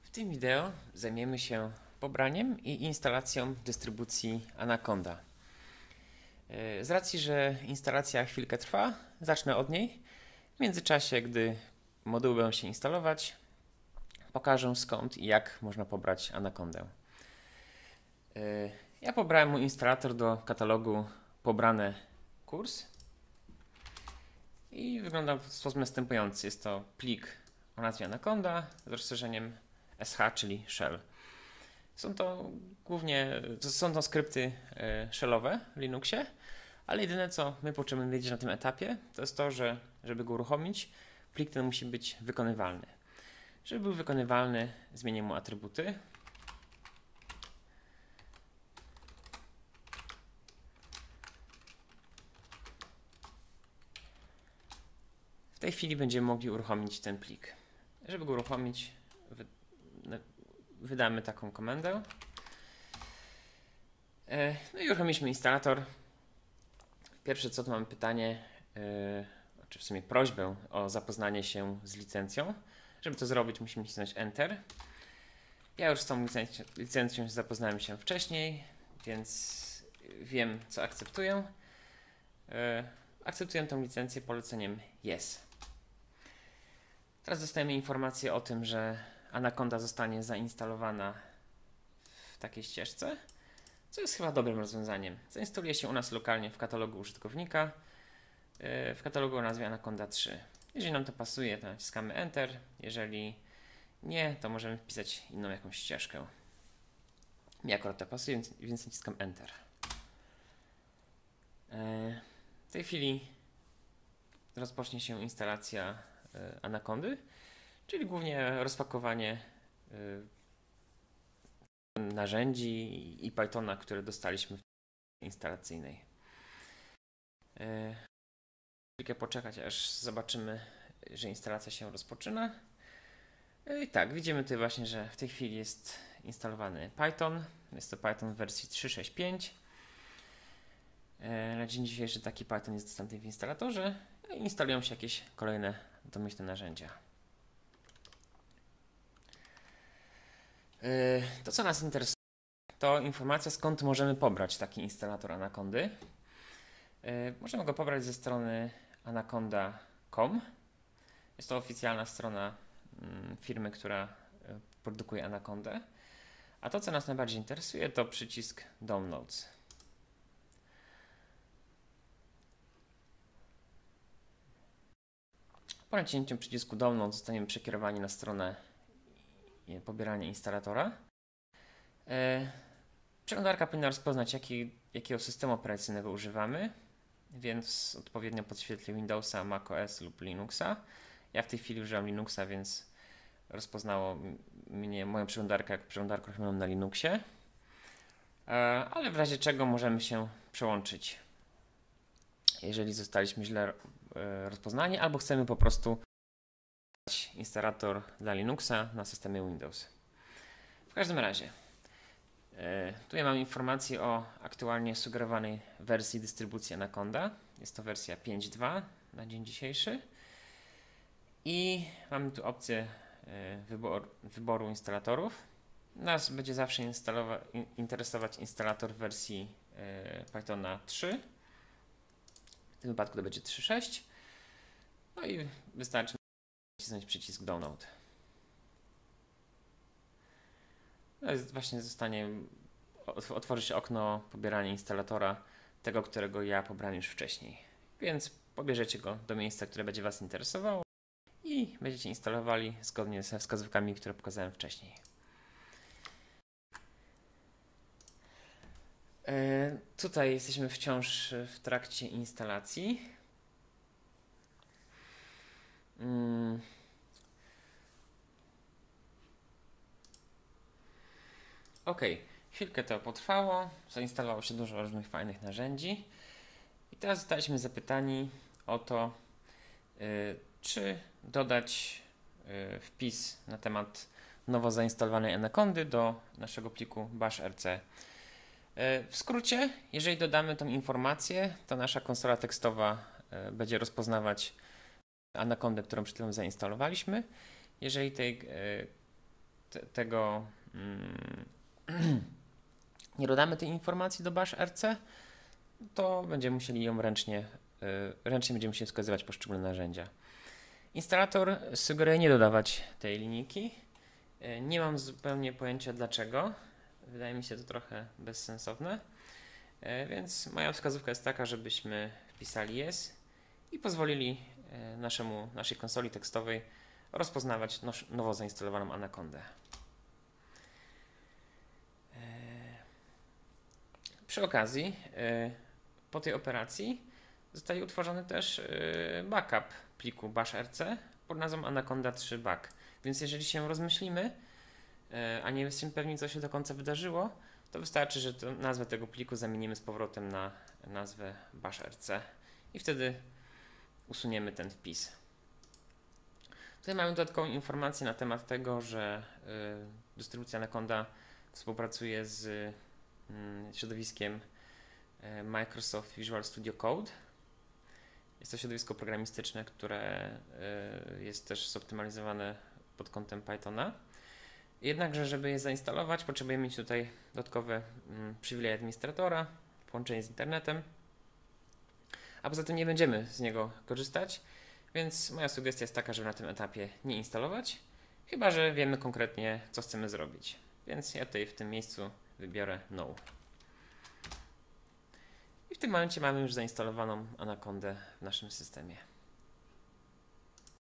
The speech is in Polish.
W tym wideo zajmiemy się pobraniem i instalacją dystrybucji Anaconda. Z racji, że instalacja chwilkę trwa, zacznę od niej. W międzyczasie, gdy moduły będą się instalować, pokażę skąd i jak można pobrać Anacondę. Ja pobrałem mój instalator do katalogu pobrane kurs i wygląda w sposób następujący. Jest to plik o nazwie Anaconda z rozszerzeniem SH, czyli shell. Są to skrypty shellowe w Linuxie, ale jedyne co my potrzebujemy wiedzieć na tym etapie, to jest to, że żeby go uruchomić, plik ten musi być wykonywalny. Żeby był wykonywalny, zmienię mu atrybuty. W tej chwili będziemy mogli uruchomić ten plik. Żeby go uruchomić, wydamy taką komendę. No i uruchomiliśmy instalator. Pierwsze co, to mamy pytanie, czy w sumie prośbę o zapoznanie się z licencją. Żeby to zrobić, musimy nacisnąć Enter. Ja już z tą licencją zapoznałem się wcześniej, więc wiem, co akceptuję. Akceptuję tę licencję poleceniem Yes. Teraz dostajemy informację o tym, że Anaconda zostanie zainstalowana w takiej ścieżce, co jest chyba dobrym rozwiązaniem. Zainstaluje się u nas lokalnie w katalogu użytkownika, w katalogu o nazwie Anaconda 3. Jeżeli nam to pasuje, to naciskamy Enter. Jeżeli nie, to możemy wpisać inną jakąś ścieżkę. Mi akurat to pasuje, więc naciskam Enter. W tej chwili rozpocznie się instalacja Anacondy, czyli głównie rozpakowanie narzędzi i Pythona, które dostaliśmy w instalacyjnej. Chwilkę poczekać, aż zobaczymy, że instalacja się rozpoczyna. I tak, widzimy tutaj właśnie, że w tej chwili jest instalowany Python. Jest to Python w wersji 3.6.5. Na dzień dzisiejszy taki Python jest dostępny w instalatorze. I instalują się jakieś kolejne domyślne narzędzia. To, co nas interesuje, to informacja, skąd możemy pobrać taki instalator Anacondy. Możemy go pobrać ze strony anaconda.com. Jest to oficjalna strona firmy, która produkuje Anacondę. A to, co nas najbardziej interesuje, to przycisk Downloads. Po naciśnięciu przycisku Download zostaniemy przekierowani na stronę pobierania instalatora. Przeglądarka powinna rozpoznać, jakiego systemu operacyjnego używamy, więc odpowiednio podświetli Windowsa, macOS lub Linuxa. Ja w tej chwili używam Linuxa, więc rozpoznało moją przeglądarkę jako przeglądarkę uruchomioną na Linuxie. Ale w razie czego możemy się przełączyć, jeżeli zostaliśmy źle rozpoznani, albo chcemy po prostu instalator dla Linuxa na systemie Windows. W każdym razie, tutaj mam informację o aktualnie sugerowanej wersji dystrybucji Anaconda. Jest to wersja 5.2 na dzień dzisiejszy. I mamy tu opcję wyboru instalatorów. Nas będzie zawsze interesować instalator w wersji Pythona 3. W tym wypadku to będzie 3.6. No i wystarczy nacisnąć przycisk Download. No właśnie otworzy się okno pobierania instalatora, tego, którego ja pobrałem już wcześniej. Więc pobierzecie go do miejsca, które będzie Was interesowało i będziecie instalowali zgodnie ze wskazówkami, które pokazałem wcześniej. Tutaj jesteśmy wciąż w trakcie instalacji. Ok, chwilkę to potrwało, zainstalowało się dużo różnych fajnych narzędzi i teraz zostaliśmy zapytani o to, czy dodać wpis na temat nowo zainstalowanej Anacondy do naszego pliku bashrc. W skrócie, jeżeli dodamy tą informację, to nasza konsola tekstowa będzie rozpoznawać Anacondę, którą przed chwilą zainstalowaliśmy. Jeżeli tej tego nie dodamy tej informacji do bash rc, to będziemy musieli ją ręcznie będziemy musieli wskazywać poszczególne narzędzia. Instalator sugeruje nie dodawać tej linijki. Nie mam zupełnie pojęcia dlaczego. Wydaje mi się to trochę bezsensowne. Więc moja wskazówka jest taka, żebyśmy wpisali yes i pozwolili naszej konsoli tekstowej rozpoznawać nowo zainstalowaną Anacondę. Przy okazji, po tej operacji zostaje utworzony też backup pliku bashrc pod nazwą Anaconda 3 back. Więc jeżeli się rozmyślimy, a nie jesteśmy pewni, co się do końca wydarzyło, to wystarczy, że nazwę tego pliku zamienimy z powrotem na nazwę bashrc i wtedy usuniemy ten wpis. Tutaj mamy dodatkową informację na temat tego, że dystrybucja Anaconda współpracuje z środowiskiem Microsoft Visual Studio Code. Jest to środowisko programistyczne, które jest też zoptymalizowane pod kątem Pythona. Jednakże, żeby je zainstalować, potrzebujemy mieć tutaj dodatkowe przywileje administratora, połączenie z internetem, a poza tym nie będziemy z niego korzystać, więc moja sugestia jest taka, żeby na tym etapie nie instalować, chyba że wiemy konkretnie, co chcemy zrobić. Więc ja tutaj w tym miejscu wybiorę No. I w tym momencie mamy już zainstalowaną Anacondę w naszym systemie.